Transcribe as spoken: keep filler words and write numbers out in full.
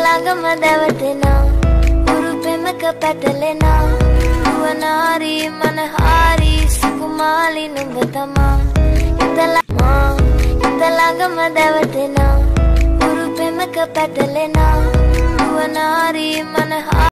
ළඟම දැවටෙනා උරු පෙමක පැටලෙනා නුවණාරි මනහාරි සුකුමාලි නුඹ තමා හිත ළඟම දැවටෙනා උරු පෙමක පැටලෙනා නුවණාරි මනහාරි